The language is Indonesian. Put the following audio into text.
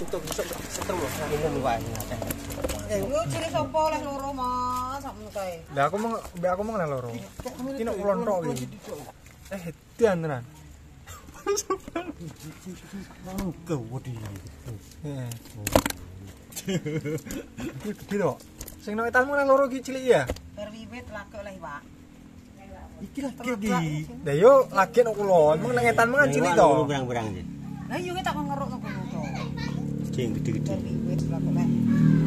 tutup seteng lho. Umum wae. Yo ciri sapa oleh loro Mas, sakmu kae. Lah aku mau ngenal loro. Iki nek kulon tok iki. Edan tenan. Mang gawedi. Heeh. Iki gede tok. Sing nang etanmu nang loro iki cilik ya? Berwiwit lagi oleh Pak. Iki lagi iki. Lah yo lagi nang kulon, mung nang etanmu kan cilik to. Berang-berang iki. Lah yo tak ngeruk nang kono to. Sing gede-gede. Berwiwit lagi oleh.